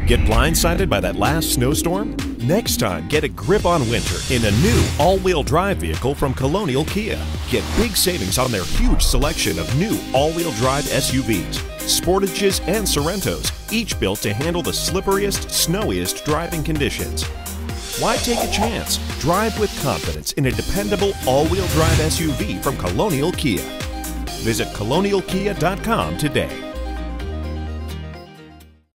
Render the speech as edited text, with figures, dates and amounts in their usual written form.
Get blindsided by that last snowstorm? Next time, get a grip on winter in a new all-wheel drive vehicle from Colonial Kia. Get big savings on their huge selection of new all-wheel drive SUVs, Sportages and Sorrentos, each built to handle the slipperiest, snowiest driving conditions. Why take a chance? Drive with confidence in a dependable all-wheel drive SUV from Colonial Kia. Visit colonialkia.com today.